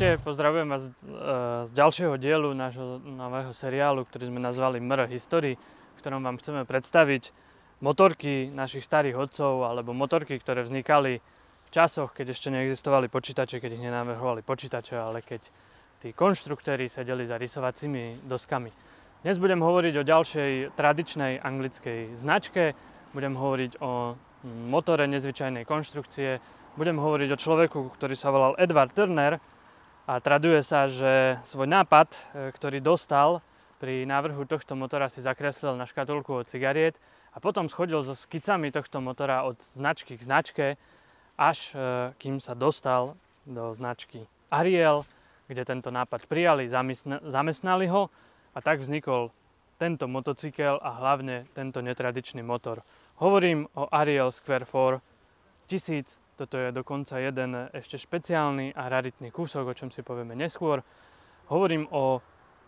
Ahojte, pozdravujem vás z ďalšieho dielu nášho nového seriálu, ktorý sme nazvali MR History, v ktorom vám chceme predstaviť motorky našich starých otcov alebo motorky, ktoré vznikali v časoch, keď ešte neexistovali počítače, keď ich nenavrhovali počítače, ale keď tí konštruktéri sedeli za rysovacími doskami. Dnes budem hovoriť o ďalšej tradičnej anglickej značke, budem hovoriť o motore nezvyčajnej konštrukcie, budem hovoriť o človeku, ktorý sa volal Edward Turner a traduje sa, že svoj nápad, ktorý dostal pri návrhu tohto motora, si zakreslil na škatulku od cigariet a potom schodil so skicami tohto motora od značky k značke, až kým sa dostal do značky Ariel, kde tento nápad prijali, zamestnali ho a tak vznikol tento motocykel a hlavne tento netradičný motor. Hovorím o Ariel Square 4 1000. Toto je dokonca jeden ešte špeciálny a raritný kúsok, o čom si povieme neskôr. Hovorím o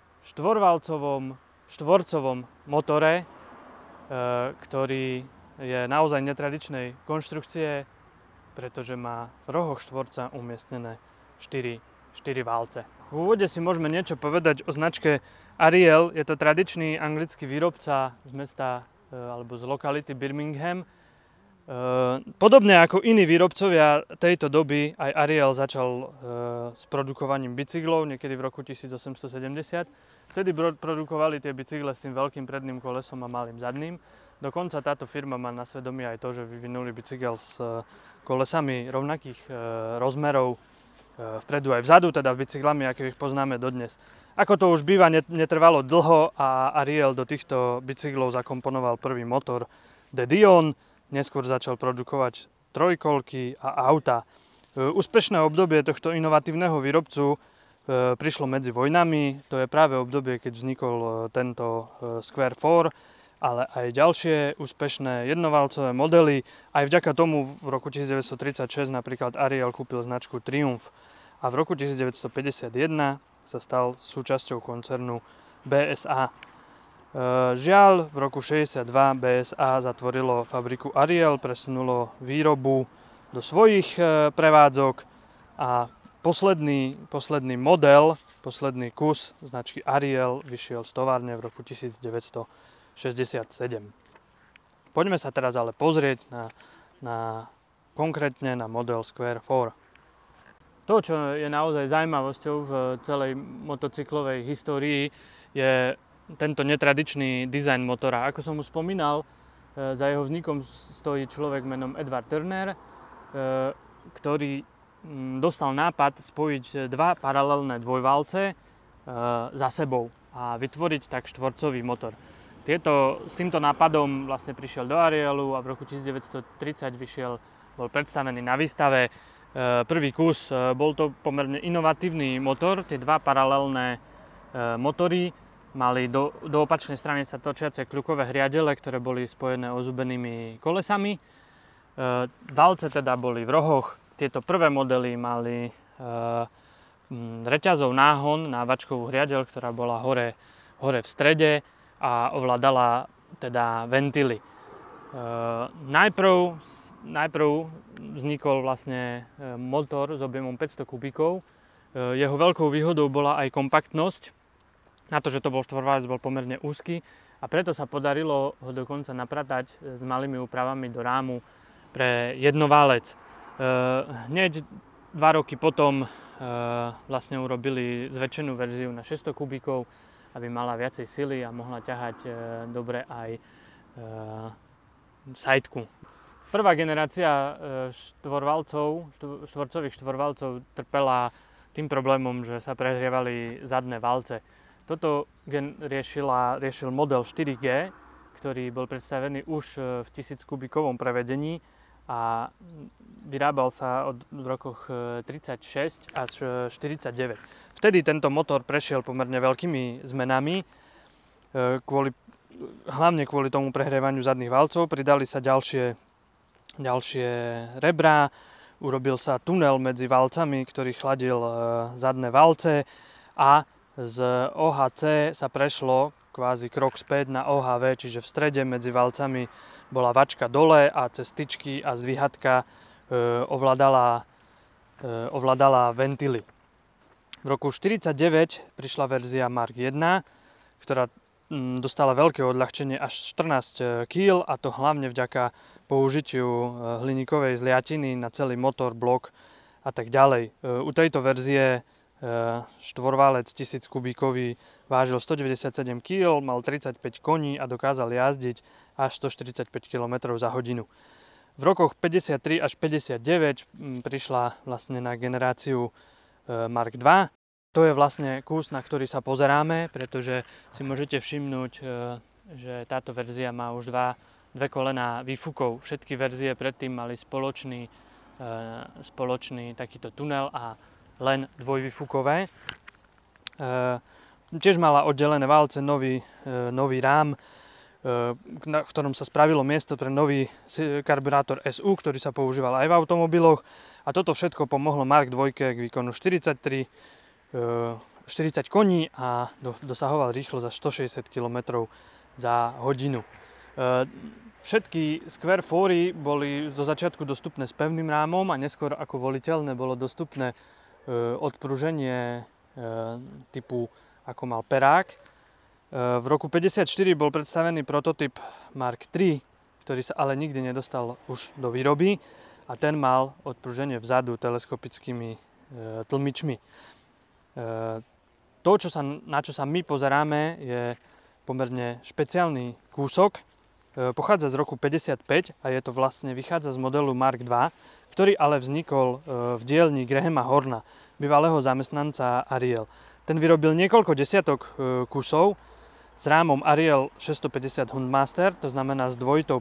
štvorcovom motore, ktorý je naozaj netradičnej konštrukcie, pretože má v rohoch štvorca umiestnené 4 válce. V úvode si môžeme niečo povedať o značke Ariel. Je to tradičný anglický výrobca z mesta alebo z lokality Birmingham. Podobne ako iní výrobcovia tejto doby, aj Ariel začal s produkovaním bicyklov niekedy v roku 1870. Vtedy produkovali tie bicykle s tým veľkým predným kolesom a malým zadným. Dokonca táto firma má na svedomí aj to, že vyvinuli bicykel s kolesami rovnakých rozmerov vpredu aj vzadu, teda bicyklami, ako ich poznáme dodnes. Ako to už býva, netrvalo dlho a Ariel do týchto bicyklov zakomponoval prvý motor The Dion. Neskôr začal produkovať trojkolky a auta. Úspešné obdobie tohto inovatívneho výrobcu prišlo medzi vojnami. To je práve obdobie, keď vznikol tento Square 4, ale aj ďalšie úspešné jednovalcové modely. Aj vďaka tomu v roku 1936 napríklad Ariel kúpil značku Triumph a v roku 1951 sa stal súčasťou koncernu BSA. Žiaľ, v roku 1962 BSA zatvorilo fabriku Ariel, presunulo výrobu do svojich prevádzok a posledný model, posledný kus značky Ariel vyšiel z továrne v roku 1967. Poďme sa teraz ale pozrieť konkrétne na model Square 4. To, čo je naozaj zaujímavosťou v celej motocyklovej histórii, je tento netradičný dizajn motora. Ako som už spomínal, za jeho vznikom stojí človek menom Edward Turner, ktorý dostal nápad spojiť dva paralelné dvojvalce za sebou a vytvoriť tak štvorcový motor. S týmto nápadom vlastne prišiel do Arielu a v roku 1930 bol predstavený na výstave. Prvý kus, bol to pomerne inovatívny motor, tie dva paralelné motory mali do opačnej strany sa točiace kľukové hriadele, ktoré boli spojené ozubenými kolesami. Valce teda boli v rohoch. Tieto prvé modely mali reťazov náhon na vačkovú hriadeľ, ktorá bola hore v strede a ovládala teda ventily. Najprv vznikol vlastne motor s objemom 500 kubíkov. Jeho veľkou výhodou bola aj kompaktnosť. Na to, že to bol štvorvalec, bol pomerne úzky a preto sa podarilo ho dokonca napratať s malými úpravami do rámu pre jednoválec. Hneď 2 roky potom vlastne urobili zväčšenú verziu na 600 kubíkov, aby mala viacej sily a mohla ťahať dobre aj sajtku. Prvá generácia štvorcových štvorvalcov trpela tým problémom, že sa prehrievali zadné valce. Toto riešil model 4G, ktorý bol predstavený už v 1000 kubíkovom prevedení a vyrábal sa v rokoch 36 až 49. Vtedy tento motor prešiel pomerne veľkými zmenami, hlavne kvôli tomu prehrievaniu zadných valcov. Pridali sa ďalšie rebrá, urobil sa tunel medzi valcami, ktorý chladil zadné valce a z OHC sa prešlo kvázi krok späť na OHV, čiže v strede medzi valcami bola vačka dole a cez tyčky a zdvíhatka ovládala ventily. V roku 1949 prišla verzia Mark 1, ktorá dostala veľké odľahčenie až 14 kg, a to hlavne vďaka použitiu hliníkovej zliatiny na celý motor, blok a tak ďalej. U tejto verzie štvorválec 1000 kubíkový vážil 197 kg, mal 35 koní a dokázal jazdiť až 145 km za hodinu. V rokoch 53 až 59 prišla vlastne na generáciu Mark 2. To je vlastne kus, na ktorý sa pozeráme, pretože si môžete všimnúť, že táto verzia má už dve kolená výfukov. Všetky verzie predtým mali spoločný takýto tunel a len dvojvýfukové. Tiež mala oddelené válce, nový rám, v ktorom sa spravilo miesto pre nový karburátor SU, ktorý sa používal aj v automobiloch. A toto všetko pomohlo Mark 2 k výkonu 40 koní a dosahoval rýchlosť za 160 km za hodinu. Všetky Square 4 boli zo začiatku dostupné s pevným rámom a neskôr ako voliteľné bolo dostupné odpruženie typu ako mal Perák. V roku 1954 bol predstavený prototyp Mark 3, ktorý sa ale nikdy nedostal už do výroby, a ten mal odpruženie vzadu teleskopickými tlmičmi. To, na čo sa my pozeráme, je pomerne špeciálny kúsok. Pochádza z roku 1955 a vychádza z modelu Mark 2, ktorý ale vznikol v dielni Grahama Horna, bývalého zamestnanca Ariel. Ten vyrobil niekoľko desiatok kusov s rámom Ariel 650 Hundmaster, to znamená s dvojitým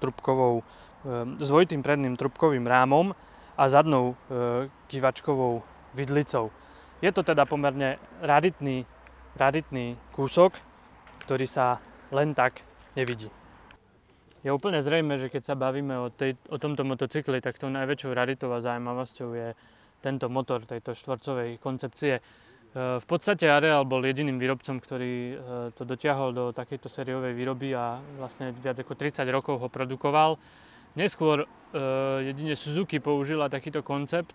predným trubkovým rámom a zadnou kývačkovou vidlicou. Je to teda pomerne raritný kúsok, ktorý sa len tak nevidí. Je úplne zrejme, že keď sa bavíme o tomto motocykli, tak tou najväčšou raritou a zaujímavosťou je tento motor tejto štvorcovej koncepcie. V podstate Ariel bol jediným výrobcom, ktorý to dotiahol do takejto sériovej výroby a vlastne viac ako 30 rokov ho produkoval. Neskôr jedine Suzuki použila takýto koncept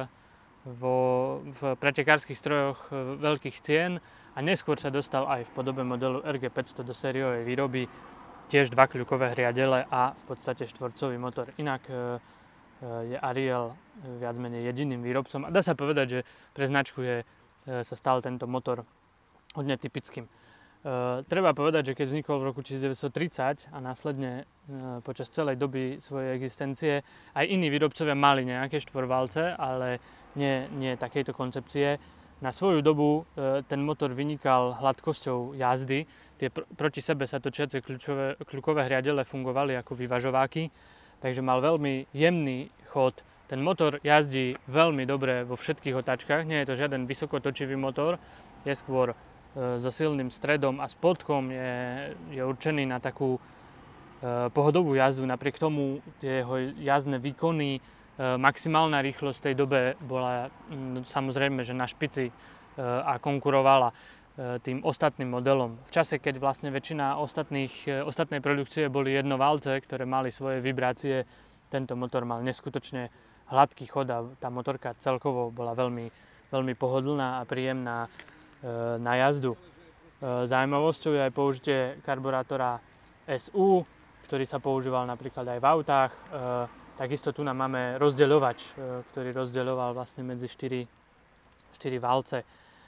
v pretekárskych strojoch veľkých cien a neskôr sa dostal aj v podobe modelu RG500 do sériovej výroby, tiež dva kľukové hriadele a v podstate štvorcový motor. Inak je Ariel viac menej jediným výrobcom a dá sa povedať, že pre značku sa stal tento motor hodne typickým. Treba povedať, že keď vznikol v roku 1930 a následne počas celej doby svojej existencie aj iní výrobcovia mali nejaké štvorvalce, ale nie takejto koncepcie. Na svoju dobu ten motor vynikal hladkosťou jazdy. Tie proti sebe sa točiace kľukové hriadele fungovali ako vyvažováky, takže mal veľmi jemný chod. Ten motor jazdí veľmi dobre vo všetkých otáčkach. Nie je to žiaden vysokotočivý motor, je skôr so silným stredom a spodkom je určený na takú pohodovú jazdu. Napriek tomu tie jeho jazdné výkony, maximálna rýchlosť v tej dobe bola samozrejme, že na špici a konkurovala tým ostatným modelom. V čase, keď vlastne väčšina ostatnej produkcie boli jednoválce, ktoré mali svoje vibrácie, tento motor mal neskutočne hladký chod a tá motorka celkovo bola veľmi, veľmi pohodlná a príjemná na jazdu. Zaujímavosťou je aj použitie karburátora SU, ktorý sa používal napríklad aj v autách. Takisto tu nám máme rozdeľovač, ktorý rozdeľoval vlastne medzi 4 válce.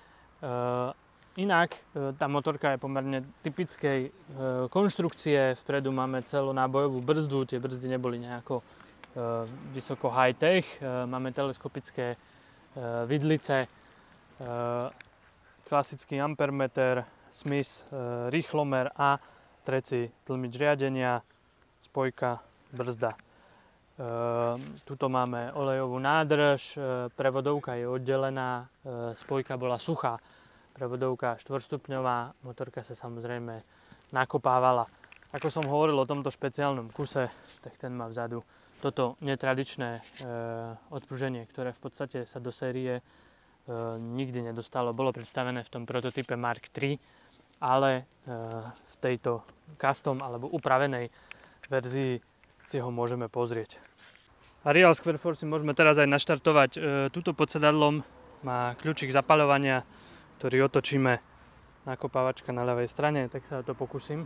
Inak tá motorka je pomerne typickej konštrukcie. Vpredu máme celonábojovú brzdu, tie brzdy neboli nejako vysoko high-tech. Máme teleskopické vidlice, klasický ampermeter, Smith rýchlomer a treci tlmič riadenia, spojka, brzda. Tuto máme olejovú nádrž, prevodovka je oddelená, spojka bola suchá, prevodovka 4-stupňová, motorka sa samozrejme nakopávala. Ako som hovoril o tomto špeciálnom kuse, tak ten má vzadu toto netradičné odpruženie, ktoré v podstate sa do série nikdy nedostalo. Bolo predstavené v tom prototype Mark 3, ale v tejto custom alebo upravenej verzii si ho môžeme pozrieť. Ariel Square 4 si môžeme teraz aj naštartovať tuto pod sedadlom. má kľúčik zapaľovania, ktorý otočíme, nakopávačka na ľavej strane, tak sa to pokúsim.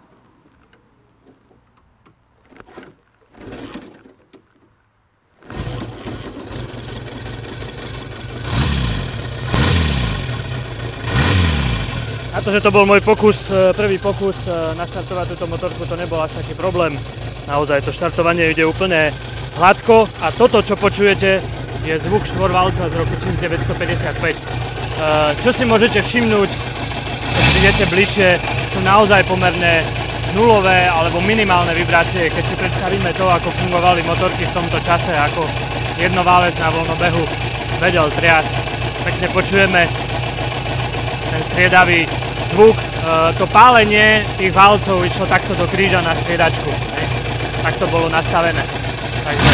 Na to, že to bol môj prvý pokus naštartovať túto motorku, to nebol až taký problém. Naozaj to štartovanie ide úplne hladko a toto, čo počujete, je zvuk štvorvalca z roku 1955. Čo si môžete všimnúť, keď prídete bližšie, sú naozaj pomerne nulové alebo minimálne vibrácie, keď si predstavíme to, ako fungovali motorky v tomto čase, ako jednoválec na voľnobehu vedel triasť. Pekne počujeme ten striedavý zvuk. To pálenie tých válcov išlo takto do kríža na striedačku. Tak to bolo nastavené. Takže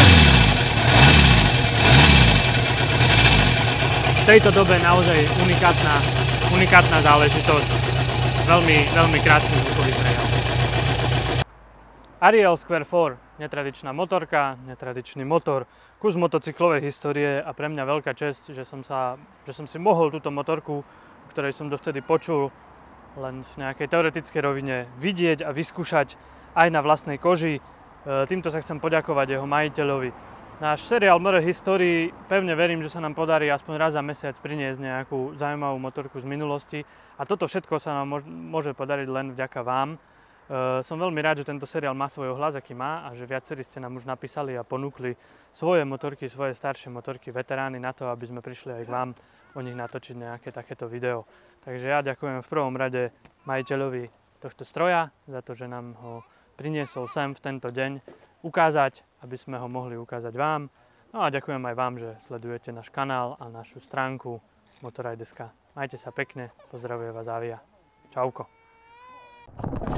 v tejto dobe naozaj unikátna záležitosť. Veľmi krásny zvukový prejav. Ariel Square 4, netradičná motorka, netradičný motor, kus motocyklovej histórie a pre mňa veľká česť, že som si mohol túto motorku, ktorej som dovtedy počul len v nejakej teoretickej rovine, vidieť a vyskúšať aj na vlastnej koži. Týmto sa chcem poďakovať jeho majiteľovi. Náš seriál More History, pevne verím, že sa nám podarí aspoň raz za mesiac priniesť nejakú zaujímavú motorku z minulosti a toto všetko sa nám môže podariť len vďaka vám. Som veľmi rád, že tento seriál má svoj hlas, aký má, a že viacerí ste nám už napísali a ponúkli svoje motorky, svoje staršie motorky, veterány na to, aby sme prišli aj k vám o nich natočiť nejaké takéto video. Takže ja ďakujem v prvom rade majiteľovi tohto stroja za to, že nám ho priniesol sem v tento deň ukázať, aby sme ho mohli ukázať vám. No a ďakujem aj vám, že sledujete náš kanál a našu stránku Motorride.sk. Majte sa pekne, pozdravuje vás Avia. Čauko.